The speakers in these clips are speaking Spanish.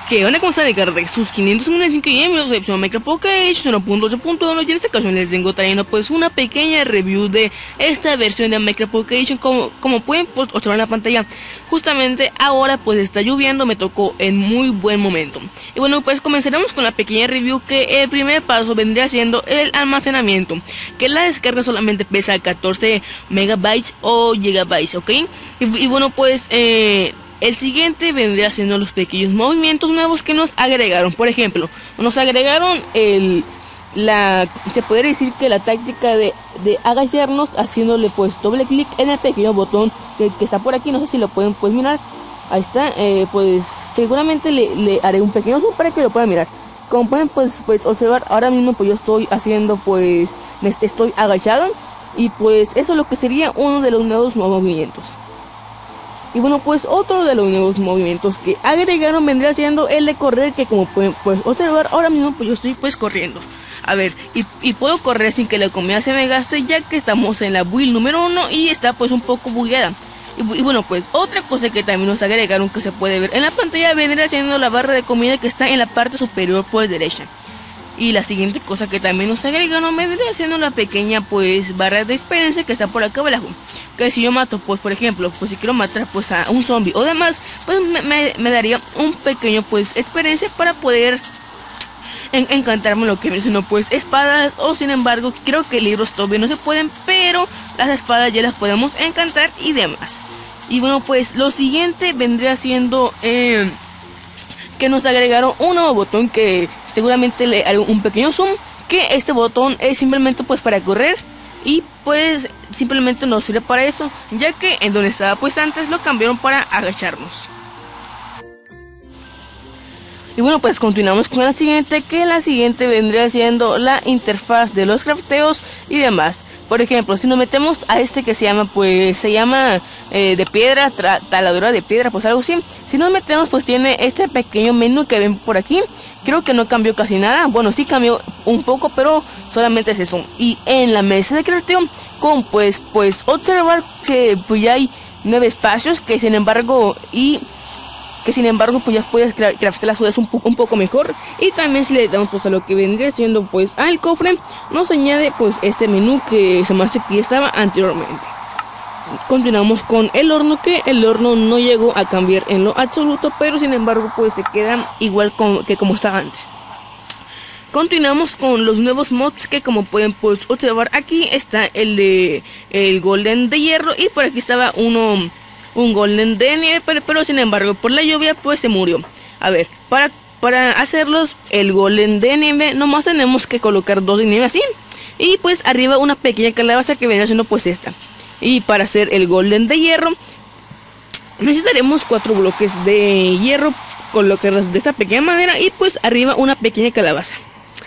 Que van a comenzar a cargar sus 555 miembros de opción Minecraft Pocket 1.8.1 y en esta ocasión les vengo trayendo pues una pequeña review de esta versión de Minecraft Pocket como pueden pues, observar en la pantalla. Justamente ahora pues está lloviendo, me tocó en muy buen momento. Y bueno, pues comenzaremos con la pequeña review, que el primer paso vendría siendo el almacenamiento, que la descarga solamente pesa 14 megabytes o gigabytes, ok. Y bueno, pues el siguiente vendría siendo los pequeños movimientos nuevos que nos agregaron. Por ejemplo, nos agregaron se podría decir que la táctica de agacharnos haciéndole pues doble clic en el pequeño botón que está por aquí. No sé si lo pueden pues mirar. Ahí está, pues seguramente le haré un pequeño zoom para que lo puedan mirar. Como pueden pues observar, ahora mismo pues yo estoy haciendo pues me estoy agachado, y pues eso es lo que sería uno de los nuevos movimientos. Y bueno, pues otro de los nuevos movimientos que agregaron vendría siendo el de correr, que como pueden pues observar, ahora mismo pues yo estoy pues corriendo. A ver, y puedo correr sin que la comida se me gaste, ya que estamos en la build número 1 y está pues un poco bugueada. Y bueno, pues otra cosa que también nos agregaron, que se puede ver en la pantalla, vendría siendo la barra de comida que está en la parte superior por derecha. Y la siguiente cosa que también nos agregaron vendría siendo la pequeña pues barra de experiencia que está por acá abajo, que si yo mato pues por ejemplo, pues si quiero matar pues a un zombie o demás, pues me daría un pequeño pues experiencia para poder encantarme lo que mencionó pues espadas, o sin embargo creo que libros todavía no se pueden, pero las espadas ya las podemos encantar y demás. Y bueno, pues lo siguiente vendría siendo que nos agregaron un nuevo botón, que seguramente le haré un pequeño zoom, que este botón es simplemente pues para correr, y pues simplemente nos sirve para eso, ya que en donde estaba pues antes lo cambiaron para agacharnos. Y bueno, pues continuamos con la siguiente, que la siguiente vendría siendo la interfaz de los crafteos y demás. Por ejemplo, si nos metemos a este que se llama de piedra, taladora de piedra, pues algo así. Si nos metemos pues tiene este pequeño menú que ven por aquí. Creo que no cambió casi nada, bueno sí cambió un poco, pero solamente es eso. Y en la mesa de crafteo, con pues observar que pues ya hay 9 espacios, que sin embargo pues ya puedes craftear las cosas un poco mejor. Y también si le damos pues a lo que vendría siendo pues al cofre, nos añade pues este menú que se me hace que estaba anteriormente. Continuamos con el horno, que el horno no llegó a cambiar en lo absoluto, pero sin embargo pues se queda igual que como estaba antes. Continuamos con los nuevos mods, que como pueden pues observar, aquí está el golden de hierro, y por aquí estaba un golden de nieve, pero sin embargo por la lluvia pues se murió. A ver, para hacerlos el golden de nieve nomás tenemos que colocar 2 de nieve así, y pues arriba una pequeña calabaza que viene siendo pues esta. Y para hacer el golden de hierro necesitaremos 4 bloques de hierro, colocarlas de esta pequeña manera, y pues arriba una pequeña calabaza.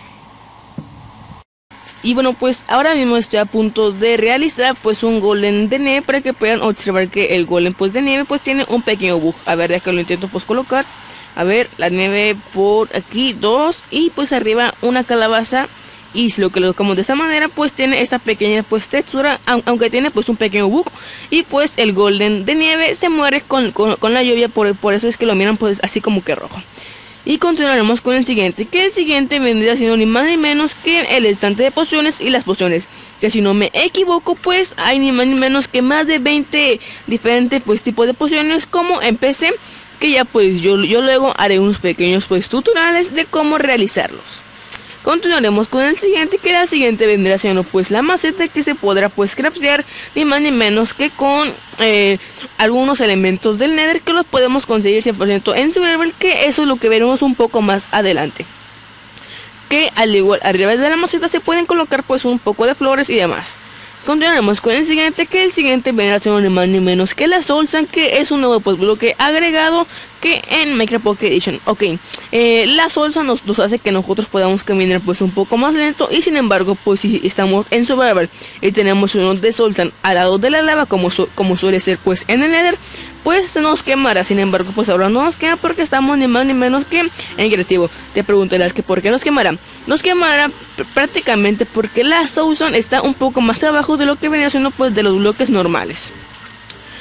Y bueno, pues ahora mismo estoy a punto de realizar pues un golem de nieve, para que puedan observar que el golem pues de nieve pues tiene un pequeño bug. A ver, ya que lo intento pues colocar. A ver, la nieve por aquí 2, y pues arriba una calabaza. Y si lo colocamos de esta manera pues tiene esta pequeña pues textura, aunque tiene pues un pequeño bug. Y pues el golem de nieve se muere con la lluvia, por eso es que lo miran pues así como que rojo. Y continuaremos con el siguiente, que el siguiente vendría siendo ni más ni menos que el estante de pociones y las pociones, que si no me equivoco pues hay ni más ni menos que más de 20 diferentes pues tipos de pociones, como en PC, que ya pues yo luego haré unos pequeños pues tutoriales de cómo realizarlos. Continuaremos con el siguiente, que la siguiente vendrá siendo pues la maceta, que se podrá pues craftear ni más ni menos que con algunos elementos del Nether, que los podemos conseguir 100% en Survival, que eso es lo que veremos un poco más adelante. Que al igual arriba de la maceta se pueden colocar pues un poco de flores y demás. Continuaremos con el siguiente, que el siguiente vendrá siendo ni más ni menos que la Soul Sand, que es un nuevo pues bloque agregado que en Minecraft Pocket Edition. Ok, la Soul Sand nos hace que nosotros podamos caminar pues un poco más lento, y sin embargo pues si estamos en Survival y tenemos uno de Soul Sand al lado de la lava, como suele ser pues en el Nether, pues se nos quemará. Sin embargo pues ahora no nos quema, porque estamos ni más ni menos que en creativo. Te preguntarás que por qué nos quemará. Nos quemará prácticamente porque la Soul Sand está un poco más abajo de lo que venía siendo pues de los bloques normales.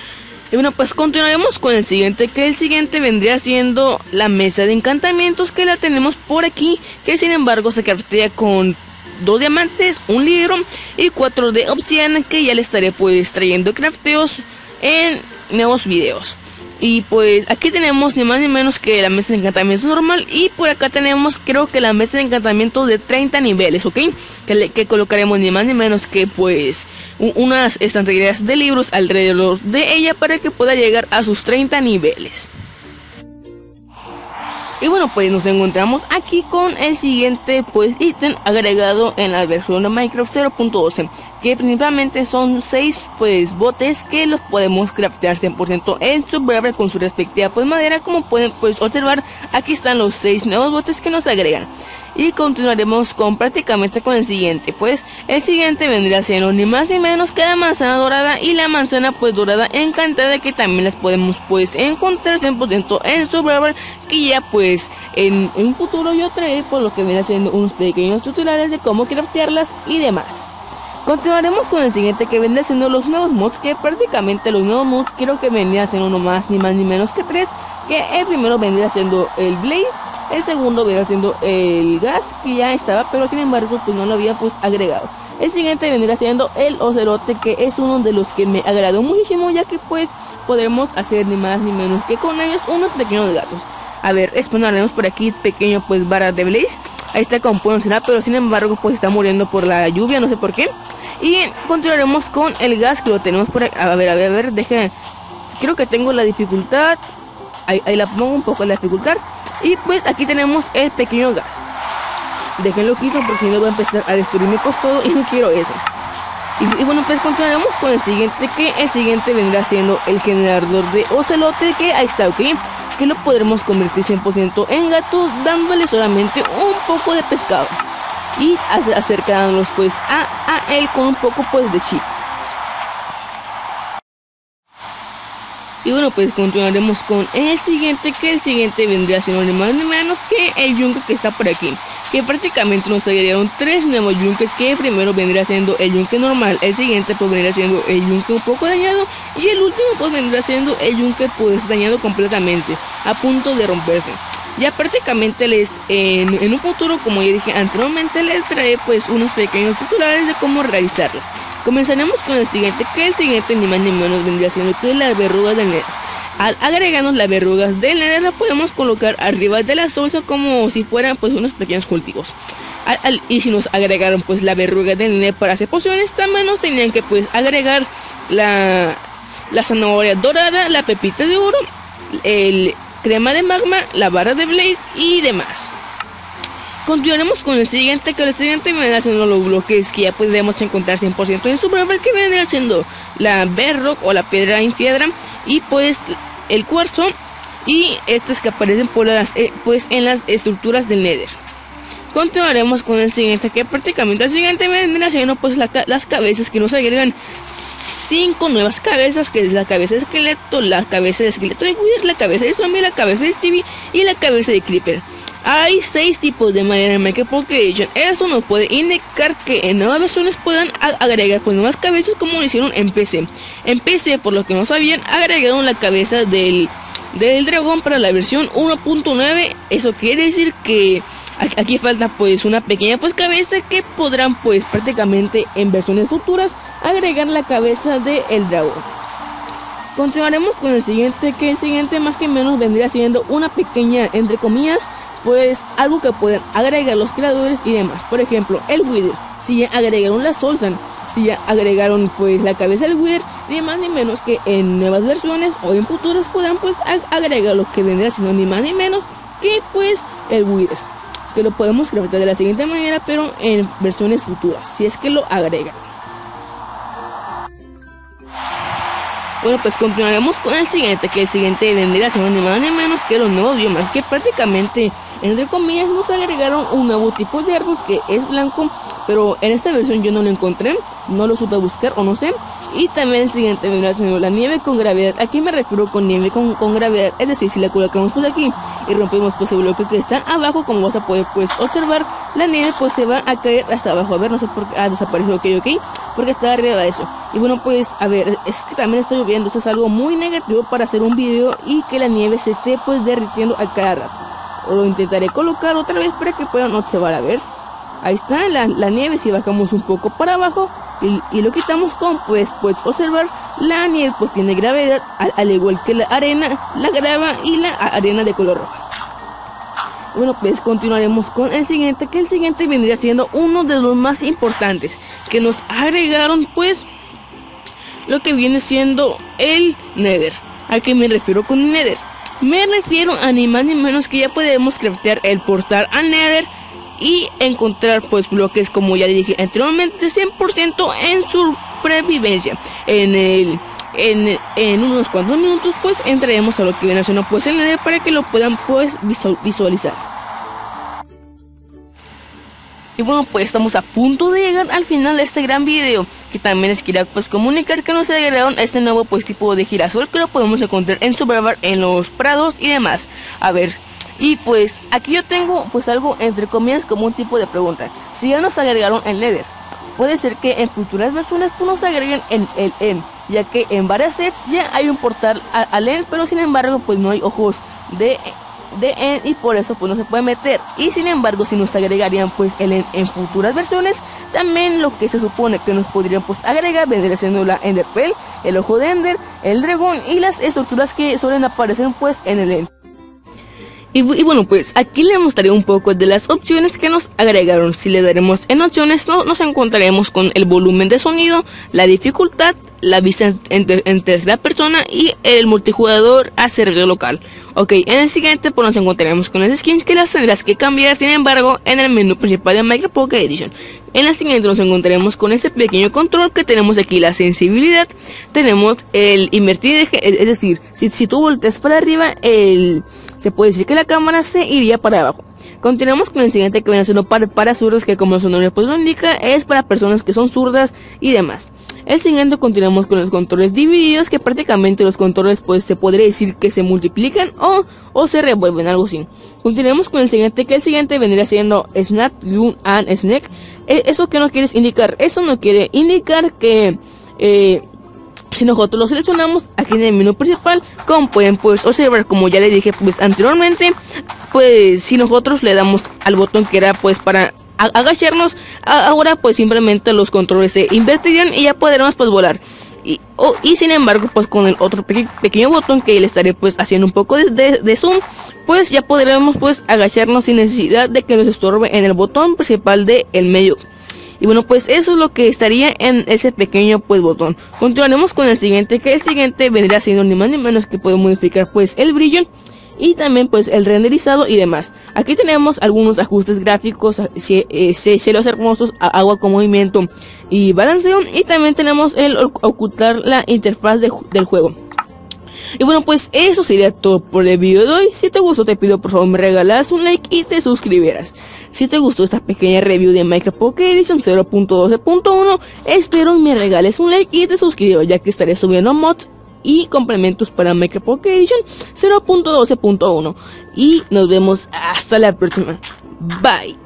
Y bueno, pues continuaremos con el siguiente, que el siguiente vendría siendo la mesa de encantamientos, que la tenemos por aquí, que sin embargo se craftea con 2 diamantes, un libro y 4 de obsidiana, que ya le estaré pues trayendo crafteos en nuevos videos. Y pues aquí tenemos ni más ni menos que la mesa de encantamientos normal, y por acá tenemos creo que la mesa de encantamientos de 30 niveles, ¿ok? Que colocaremos ni más ni menos que pues unas estanterías de libros alrededor de ella para que pueda llegar a sus 30 niveles. Y bueno, pues nos encontramos aquí con el siguiente pues ítem agregado en la versión de Minecraft 0.12, que principalmente son 6 pues botes que los podemos craftear 100% en Survivor con su respectiva pues madera. Como pueden pues observar, aquí están los 6 nuevos botes que nos agregan. Y continuaremos con prácticamente con el siguiente, pues el siguiente vendría siendo ni más ni menos que la manzana dorada y la manzana pues dorada encantada, que también las podemos pues encontrar 100% en Survivor, que ya pues en un futuro yo traeré por lo que viene haciendo unos pequeños tutoriales de cómo craftearlas y demás. Continuaremos con el siguiente, que vendría siendo los nuevos mods, que prácticamente los nuevos mods creo que vendría siendo uno más ni menos que 3, que el primero vendría siendo el Blaze. El segundo vendría siendo el gas, que ya estaba, pero sin embargo pues no lo había pues agregado. El siguiente vendría siendo el ocelote, que es uno de los que me agradó muchísimo, ya que pues podremos hacer ni más ni menos que con ellos unos pequeños gatos. A ver, exponeremos por aquí pequeño pues vara de Blaze. Ahí está como pueden observar, pero sin embargo pues está muriendo por la lluvia, no sé por qué. Y continuaremos con el gas, que lo tenemos por aquí. A ver, deje. Creo que tengo la dificultad. Ahí la pongo un poco la dificultad. Y pues aquí tenemos el pequeño gas. Déjenlo quito porque no va a empezar a destruirme pues todo y no quiero eso. Y bueno, pues continuaremos con el siguiente, que el siguiente vendrá siendo el generador de ocelote, que ahí está, ok. Que lo podremos convertir 100% en gato, dándole solamente un poco de pescado y acercándonos pues a él con un poco pues de chip. Y bueno, pues continuaremos con el siguiente, que el siguiente vendría siendo ni más ni menos que el yunque que está por aquí, que prácticamente nos agregaron 3 nuevos yunques, que primero vendría siendo el yunque normal, el siguiente pues vendría siendo el yunque un poco dañado, y el último pues vendría siendo el yunque pues dañado completamente, a punto de romperse. Ya prácticamente en un futuro, como ya dije anteriormente, les traeré pues unos pequeños tutoriales de cómo realizarlo. Comenzaremos con el siguiente, que el siguiente ni más ni menos vendría siendo que las verrugas del Nether. Al agregarnos las verrugas del Nether, las podemos colocar arriba de la salsa como si fueran pues unos pequeños cultivos. Y si nos agregaron pues la verruga del Nether para hacer pociones, también nos tenían que pues agregar la zanahoria dorada, la pepita de oro, el crema de magma, la barra de Blaze y demás. Continuaremos con el siguiente, que el siguiente vendrá siendo los bloques que ya podemos encontrar 100% en Survivor, que vendrá siendo la bedrock o la piedra en piedra, y pues el cuarzo, y estas que aparecen por pues en las estructuras del Nether. Continuaremos con el siguiente, que prácticamente el siguiente vendrá siendo pues las cabezas, que nos agregan 5 nuevas cabezas, que es la cabeza de esqueleto, la cabeza de esqueleto de Wither, la cabeza de zombie, la cabeza de Stevie y la cabeza de Creeper. Hay 6 tipos de madera en Minecraft Pocket Edition. Eso nos puede indicar que en nuevas versiones puedan agregar pues nuevas cabezas, como lo hicieron en PC. En PC, por lo que no sabían, agregaron la cabeza del dragón para la versión 1.9. Eso quiere decir que aquí falta pues una pequeña pues cabeza, que podrán pues prácticamente en versiones futuras agregar la cabeza del dragón. Continuaremos con el siguiente, que el siguiente más que menos vendría siendo una pequeña, entre comillas, pues algo que pueden agregar los creadores y demás. Por ejemplo, el Wither, si ya agregaron la Solsan, si ya agregaron pues la cabeza del Wither, ni más ni menos que en nuevas versiones o en futuras puedan pues agregar lo que vendría siendo ni más ni menos que pues el Wither, que lo podemos craftear de la siguiente manera, pero en versiones futuras, si es que lo agregan. Bueno, pues continuaremos con el siguiente, que el siguiente vendría siendo ni más ni menos que los nuevos biomas, que prácticamente, entre comillas, nos agregaron un nuevo tipo de árbol que es blanco, pero en esta versión yo no lo encontré, no lo supe buscar o no sé. Y también el siguiente vendrá siendo la nieve con gravedad. Aquí me refiero con nieve con gravedad, es decir, si la colocamos pues aquí y rompemos pues el bloque que está abajo, como vas a poder pues observar, la nieve pues se va a caer hasta abajo. A ver, no sé por qué ha desaparecido, ok, porque está arriba de eso. Y bueno, pues a ver, es que también está lloviendo, eso es algo muy negativo para hacer un video y que la nieve se esté pues derritiendo a cada rato. Lo intentaré colocar otra vez para que puedan observar. A ver, ahí está la nieve. Si bajamos un poco para abajo y lo quitamos con pues observar, la nieve pues tiene gravedad, al igual que la arena, la grava y la arena de color rojo. Bueno, pues continuaremos con el siguiente, que el siguiente vendría siendo uno de los más importantes, que nos agregaron pues lo que viene siendo el Nether. ¿A qué me refiero con el Nether? Me refiero a ni más ni menos que ya podemos craftear el portal al Nether y encontrar pues bloques, como ya dije anteriormente, 100% en supervivencia. En unos cuantos minutos pues entraremos a lo que viene haciendo pues el Nether para que lo puedan pues visualizar. Y bueno, pues estamos a punto de llegar al final de este gran video, que también les quería pues comunicar que nos agregaron este nuevo pues tipo de girasol que lo podemos encontrar en Survivor, en los prados y demás. A ver, y pues aquí yo tengo pues algo entre comillas como un tipo de pregunta. Si ya nos agregaron el Nether, puede ser que en futuras versiones pues nos agreguen el End, ya que en varias sets ya hay un portal al End, pero sin embargo pues no hay ojos de End y por eso pues no se puede meter. Y sin embargo, si nos agregarían pues el End en futuras versiones, también lo que se supone que nos podrían pues agregar vendría siendo la Ender Pearl, el ojo de Ender, el dragón y las estructuras que suelen aparecer pues en el End. Y bueno, pues aquí les mostraré un poco de las opciones que nos agregaron. Si le daremos en opciones, nos encontraremos con el volumen de sonido, la dificultad, la vista en tercera persona y el multijugador a servidor local. Ok, en el siguiente pues nos encontraremos con las skins que las tendrás que cambiar, sin embargo, en el menú principal de Minecraft Pocket Edition. En la siguiente nos encontraremos con este pequeño control que tenemos aquí, la sensibilidad, tenemos el invertir, es decir, si tú volteas para arriba, se puede decir que la cámara se iría para abajo. Continuamos con el siguiente, que viene siendo para zurdos, que como su nombre pues lo indica, es para personas que son zurdas y demás. El siguiente continuamos con los controles divididos, que prácticamente los controles pues se podría decir que se multiplican o se revuelven, algo así. Continuamos con el siguiente, que el siguiente vendría siendo Snap, Gun and Snack. ¿Eso qué nos quiere indicar? Eso nos quiere indicar que si nosotros lo seleccionamos aquí en el menú principal, como pueden pues observar, como ya le dije pues anteriormente, pues si nosotros le damos al botón que era pues para agacharnos, ahora pues simplemente los controles se invertirían y ya podremos pues volar. Y sin embargo pues con el otro pequeño botón que le estaré pues haciendo un poco de zoom, pues ya podremos pues agacharnos sin necesidad de que nos estorbe en el botón principal del medio. Y bueno, pues eso es lo que estaría en ese pequeño pues botón. Continuaremos con el siguiente, que el siguiente vendría siendo ni más ni menos que puede modificar pues el brillo y también pues el renderizado y demás. Aquí tenemos algunos ajustes gráficos, cielos hermosos, agua con movimiento y balanceo, y también tenemos el ocultar la interfaz del juego. Y bueno, pues eso sería todo por el video de hoy. Si te gustó, te pido por favor me regalas un like y te suscribieras. Si te gustó esta pequeña review de Minecraft Pocket Edition 0.12.1, espero me regales un like y te suscribas, ya que estaré subiendo mods y complementos para Minecraft Pocket Edition 0.12.1. Y nos vemos hasta la próxima. Bye.